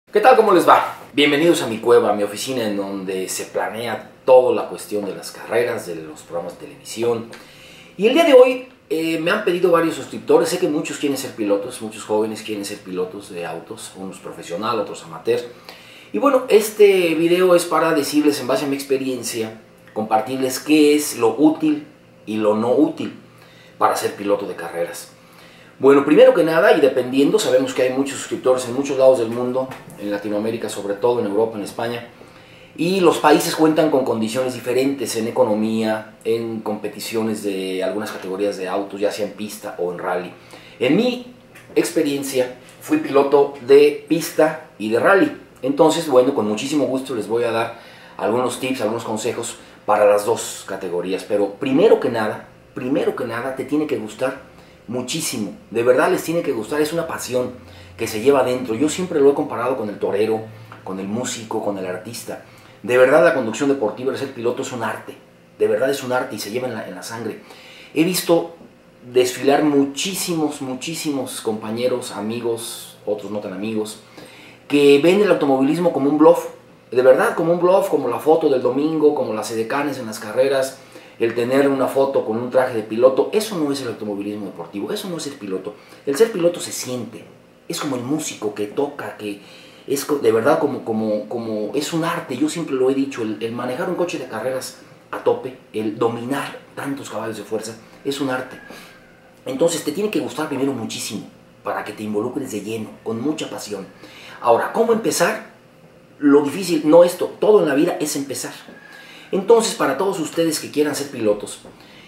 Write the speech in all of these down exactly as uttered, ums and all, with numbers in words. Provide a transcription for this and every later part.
¿Qué tal? ¿Cómo les va? Bienvenidos a mi cueva, a mi oficina en donde se planea toda la cuestión de las carreras, de los programas de televisión. Y el día de hoy eh, me han pedido varios suscriptores, sé que muchos quieren ser pilotos, muchos jóvenes quieren ser pilotos de autos, unos profesionales, otros amateur. Y bueno, este video es para decirles en base a mi experiencia, compartirles qué es lo útil y lo no útil para ser piloto de carreras. Bueno, primero que nada, y dependiendo, sabemos que hay muchos suscriptores en muchos lados del mundo, en Latinoamérica sobre todo, en Europa, en España, y los países cuentan con condiciones diferentes en economía, en competiciones de algunas categorías de autos, ya sea en pista o en rally. En mi experiencia, fui piloto de pista y de rally, entonces, bueno, con muchísimo gusto les voy a dar algunos tips, algunos consejos para las dos categorías, pero primero que nada, primero que nada, te tiene que gustar muchísimo, de verdad les tiene que gustar, es una pasión que se lleva adentro. Yo siempre lo he comparado con el torero, con el músico, con el artista. De verdad la conducción deportiva, el ser piloto es un arte, de verdad es un arte y se lleva en la, en la sangre. He visto desfilar muchísimos, muchísimos compañeros, amigos, otros no tan amigos, que ven el automovilismo como un bluff, de verdad como un bluff, como la foto del domingo, como las edecanes en las carreras, el tener una foto con un traje de piloto. Eso no es el automovilismo deportivo, eso no es ser piloto. El ser piloto se siente, es como el músico que toca, que es de verdad como, como, como es un arte. Yo siempre lo he dicho, el, el manejar un coche de carreras a tope, el dominar tantos caballos de fuerza, es un arte. Entonces te tiene que gustar primero muchísimo, para que te involucres de lleno, con mucha pasión. Ahora, ¿cómo empezar? Lo difícil, no esto, todo en la vida es empezar. Entonces, para todos ustedes que quieran ser pilotos,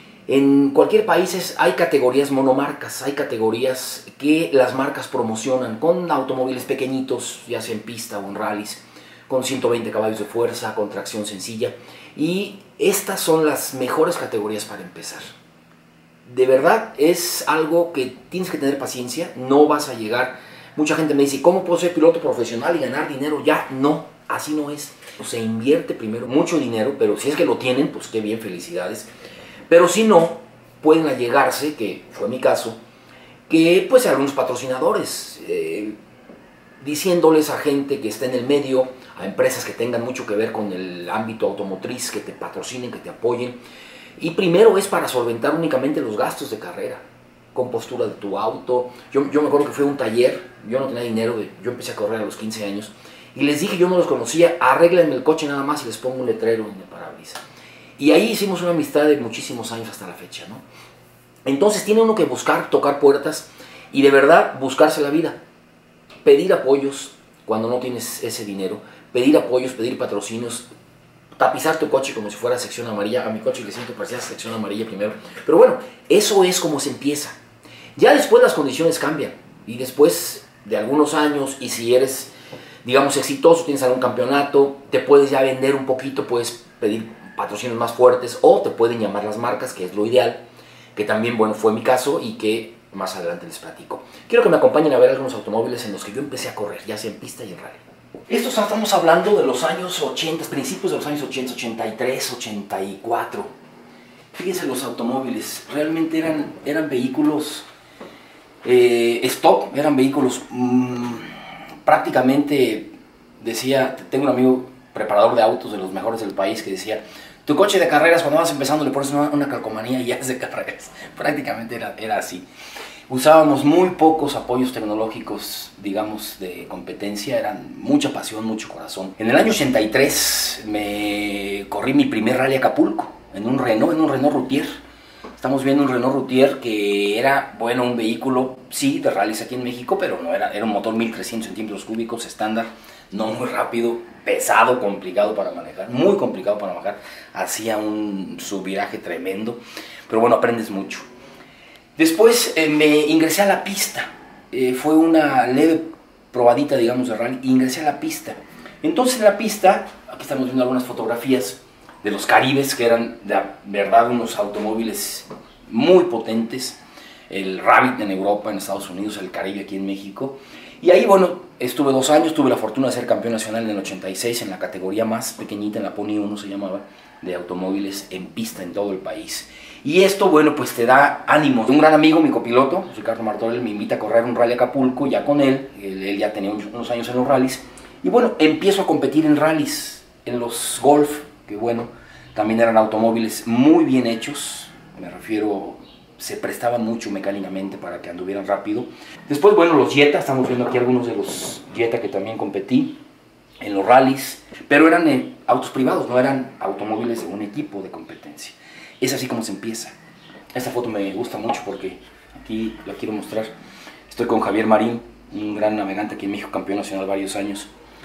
en cualquier país hay categorías monomarcas, hay categorías que las marcas promocionan con automóviles pequeñitos, ya sea en pista o en rallies, con ciento veinte caballos de fuerza, con tracción sencilla, y estas son las mejores categorías para empezar. De verdad es algo que tienes que tener paciencia, no vas a llegar. Mucha gente me dice, ¿cómo puedo ser piloto profesional y ganar dinero ya? No, así no es. Se invierte primero mucho dinero, pero si es que lo tienen, pues qué bien, felicidades. Pero si no, pueden allegarse, que fue mi caso, que pues algunos patrocinadores, eh, diciéndoles a gente que está en el medio, a empresas que tengan mucho que ver con el ámbito automotriz, que te patrocinen, que te apoyen. Y primero es para solventar únicamente los gastos de carrera, compostura de tu auto. Yo, yo me acuerdo que fue un taller, yo no tenía dinero, de, yo empecé a correr a los quince años, y les dije, yo no los conocía, arréglenme el coche nada más y les pongo un letrero en el parabrisas. Y ahí hicimos una amistad de muchísimos años hasta la fecha, ¿no? Entonces tiene uno que buscar, tocar puertas y de verdad buscarse la vida. Pedir apoyos cuando no tienes ese dinero, pedir apoyos, pedir patrocinios, tapizar tu coche como si fuera sección amarilla. A mi coche le siento parecía sección amarilla primero. Pero bueno, eso es como se empieza. Ya después las condiciones cambian y después de algunos años, y si eres, digamos, exitoso, tienes algún campeonato, te puedes ya vender un poquito, puedes pedir patrocinios más fuertes o te pueden llamar las marcas, que es lo ideal, que también, bueno, fue mi caso y que más adelante les platico. Quiero que me acompañen a ver algunos automóviles en los que yo empecé a correr, ya sea en pista y en rally. Estos estamos hablando de los años ochenta, principios de los años ochenta, ochenta y tres, ochenta y cuatro. Fíjense los automóviles, realmente eran, eran vehículos eh, stock, eran vehículos mmm, prácticamente, decía, tengo un amigo preparador de autos de los mejores del país que decía, tu coche de carreras cuando vas empezando le pones una, una calcomanía y ya es de carreras. Prácticamente era, era así. Usábamos muy pocos apoyos tecnológicos, digamos, de competencia, eran mucha pasión, mucho corazón. En el año ochenta y tres me corrí mi primer rally a Acapulco, en un Renault, en un Renault Routier. Estamos viendo un Renault Routier que era, bueno, un vehículo, sí, de rallies aquí en México, pero no era, era un motor mil trescientos centímetros cúbicos estándar, no muy rápido, pesado, complicado para manejar, muy complicado para manejar, hacía un subviraje tremendo, pero bueno, aprendes mucho. Después eh, me ingresé a la pista, eh, fue una leve probadita, digamos, de rally, y ingresé a la pista. Entonces en la pista, aquí estamos viendo algunas fotografías de los Caribes, que eran de verdad unos automóviles muy potentes, el Rabbit en Europa, en Estados Unidos, el Caribe aquí en México. Y ahí, bueno, estuve dos años, tuve la fortuna de ser campeón nacional en el ochenta y seis, en la categoría más pequeñita, en la Pony uno se llamaba, de automóviles en pista en todo el país. Y esto, bueno, pues te da ánimo. Un gran amigo, mi copiloto, Ricardo Martorell, me invita a correr un rally a Acapulco, ya con él, él, él ya tenía unos años en los rallies, Y bueno, empiezo a competir en rallies, en los Golf, que bueno, también eran automóviles muy bien hechos, me refiero, se prestaban mucho mecánicamente para que anduvieran rápido. Después, bueno, los Jetta, estamos viendo aquí algunos de los Jetta que también competí en los rallies, pero eran eh, autos privados, no eran automóviles de un equipo de competencia. Es así como se empieza. Esta foto me gusta mucho porque aquí la quiero mostrar. Estoy con Javier Marín, un gran navegante aquí en México, campeón nacional varios años.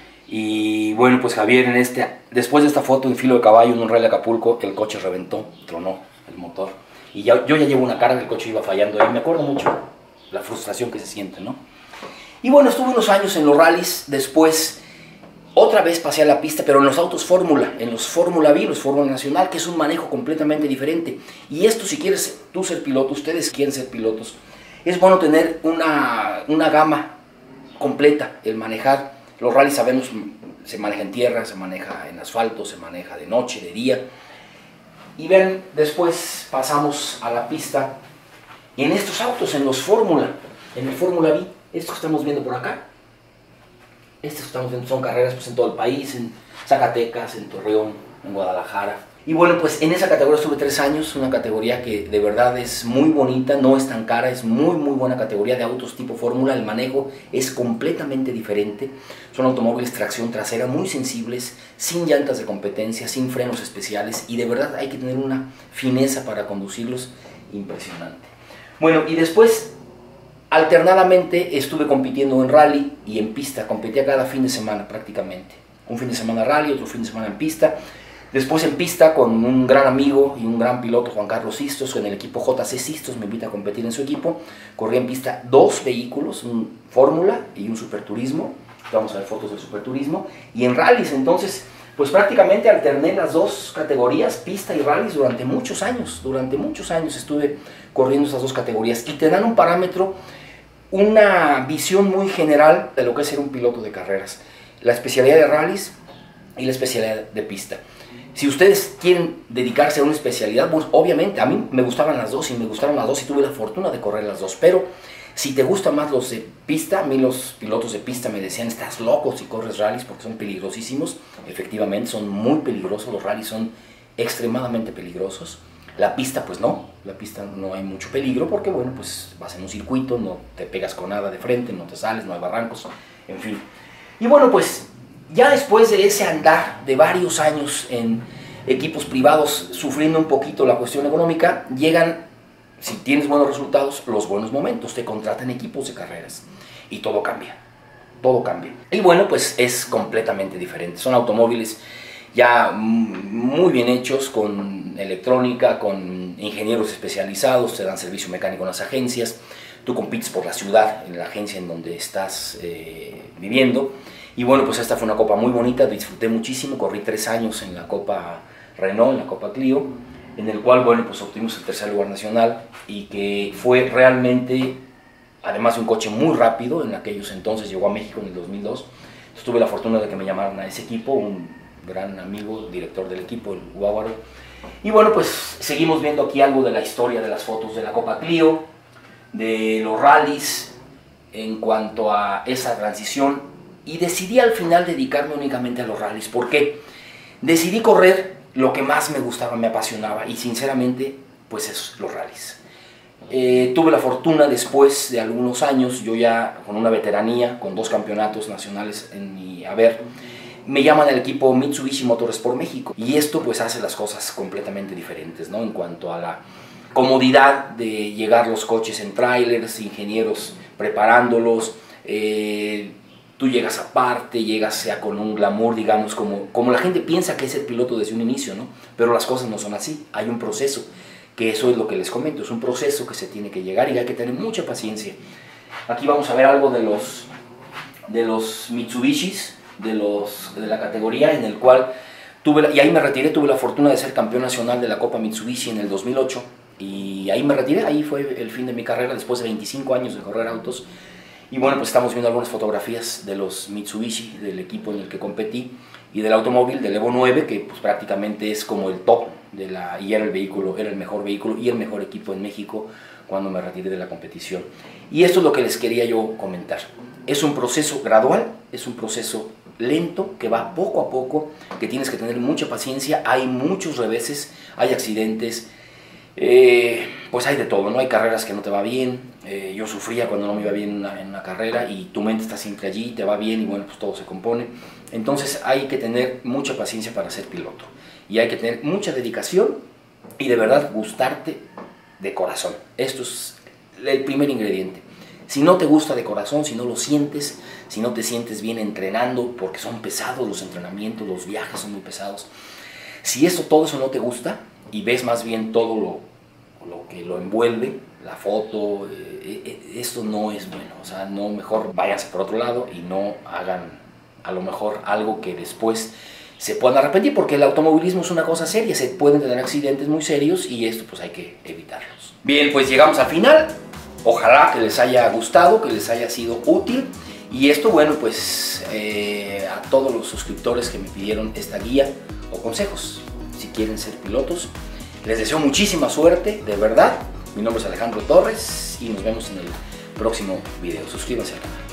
Y bueno, pues Javier, en este, después de esta foto en filo de caballo en un rally de Acapulco, el coche reventó, tronó el motor. Y ya, yo ya llevo una carga, el coche iba fallando ahí. Me acuerdo mucho la frustración que se siente, ¿no? Y bueno, estuve unos años en los rallies. Después, otra vez pasé a la pista, pero en los autos Fórmula, en los Fórmula V, los Fórmula Nacional, que es un manejo completamente diferente. Y esto, si quieres tú ser piloto, ustedes quieren ser pilotos, es bueno tener una, una gama completa, el manejar. Los rallies, sabemos, se maneja en tierra, se maneja en asfalto, se maneja de noche, de día. Y ven, después pasamos a la pista en estos autos, en los Fórmula, en el Fórmula V. Estos que estamos viendo por acá, estos que estamos viendo son carreras pues, en todo el país, en Zacatecas, en Torreón, en Guadalajara. Y bueno, pues en esa categoría estuve tres años, una categoría que de verdad es muy bonita, no es tan cara, es muy muy buena categoría de autos tipo Fórmula. El manejo es completamente diferente, son automóviles tracción trasera muy sensibles, sin llantas de competencia, sin frenos especiales, y de verdad hay que tener una fineza para conducirlos impresionante. Bueno, y después alternadamente estuve compitiendo en rally y en pista, competía cada fin de semana prácticamente, un fin de semana rally, otro fin de semana en pista. Después en pista con un gran amigo y un gran piloto, Juan Carlos Sistos, en el equipo J C Sistos, me invita a competir en su equipo. Corrí en pista dos vehículos, un Fórmula y un Superturismo. Vamos a ver fotos del Superturismo. Y en rallies, entonces, pues prácticamente alterné las dos categorías, pista y rallies, durante muchos años. Durante muchos años estuve corriendo esas dos categorías. Y te dan un parámetro, una visión muy general de lo que es ser un piloto de carreras. La especialidad de rallies y la especialidad de pista. Si ustedes quieren dedicarse a una especialidad, pues obviamente a mí me gustaban las dos y me gustaron las dos y tuve la fortuna de correr las dos, pero si te gustan más los de pista, a mí los pilotos de pista me decían, estás loco si corres rallies porque son peligrosísimos. Efectivamente, son muy peligrosos, los rallies son extremadamente peligrosos. La pista, pues no, la pista no hay mucho peligro porque, bueno, pues vas en un circuito, no te pegas con nada de frente, no te sales, no hay barrancos, en fin. Y bueno, pues ya después de ese andar de varios años en equipos privados, sufriendo un poquito la cuestión económica, llegan, si tienes buenos resultados, los buenos momentos, te contratan equipos de carreras y todo cambia, todo cambia. Y bueno, pues es completamente diferente, son automóviles ya muy bien hechos, con electrónica, con ingenieros especializados, te dan servicio mecánico en las agencias, tú compites por la ciudad, en la agencia en donde estás eh, viviendo. Y bueno, pues esta fue una copa muy bonita, disfruté muchísimo, corrí tres años en la Copa Renault, en la Copa Clio, en el cual, bueno, pues obtuvimos el tercer lugar nacional y que fue realmente, además de un coche muy rápido, en aquellos entonces llegó a México en el dos mil dos, tuve la fortuna de que me llamaran a ese equipo, un gran amigo, director del equipo, el Guáguaro. Y bueno, pues seguimos viendo aquí algo de la historia de las fotos de la Copa Clio, de los rallies, en cuanto a esa transición. Y decidí al final dedicarme únicamente a los rallies. ¿Por qué? Decidí correr lo que más me gustaba, me apasionaba, y sinceramente, pues es los rallies. Eh, tuve la fortuna después de algunos años, yo ya con una veteranía, con dos campeonatos nacionales en mi haber, me llaman al equipo Mitsubishi Motorsport México. Y esto pues hace las cosas completamente diferentes, ¿no? En cuanto a la comodidad de llegar los coches en trailers, ingenieros preparándolos, eh, tú llegas aparte, llegas ya con un glamour, digamos, como, como la gente piensa que es el piloto desde un inicio, ¿no? Pero las cosas no son así, hay un proceso, que eso es lo que les comento, es un proceso que se tiene que llegar y hay que tener mucha paciencia. Aquí vamos a ver algo de los, de los Mitsubishis, de, los, de la categoría en el cual tuve, y ahí me retiré, tuve la fortuna de ser campeón nacional de la Copa Mitsubishi en el dos mil ocho, y ahí me retiré, ahí fue el fin de mi carrera después de veinticinco años de correr autos. Y bueno, pues estamos viendo algunas fotografías de los Mitsubishi, del equipo en el que competí, y del automóvil, del Evo nueve, que pues prácticamente es como el top, de la, y era el vehículo, era el mejor vehículo y el mejor equipo en México cuando me retiré de la competición. Y esto es lo que les quería yo comentar. Es un proceso gradual, es un proceso lento, que va poco a poco, que tienes que tener mucha paciencia. Hay muchos reveses, hay accidentes, eh, pues hay de todo, ¿no? Hay carreras que no te va bien. Eh, yo sufría cuando no me iba bien en una, en una carrera, y tu mente está siempre allí, te va bien y bueno, pues todo se compone. Entonces hay que tener mucha paciencia para ser piloto, y hay que tener mucha dedicación y de verdad gustarte de corazón. Esto es el primer ingrediente. Si no te gusta de corazón, si no lo sientes, si no te sientes bien entrenando, porque son pesados los entrenamientos, los viajes son muy pesados, si esto, todo eso no te gusta y ves más bien todo lo, lo que lo envuelve, la foto, eh, eh, esto no es bueno. O sea, no, mejor váyanse por otro lado y no hagan a lo mejor algo que después se puedan arrepentir, porque el automovilismo es una cosa seria, se pueden tener accidentes muy serios y esto pues hay que evitarlos. Bien, pues llegamos al final. Ojalá que les haya gustado, que les haya sido útil. Y esto, bueno, pues eh, a todos los suscriptores que me pidieron esta guía o consejos, si quieren ser pilotos, les deseo muchísima suerte, de verdad. Mi nombre es Alejandro Torres y nos vemos en el próximo video. Suscríbanse al canal.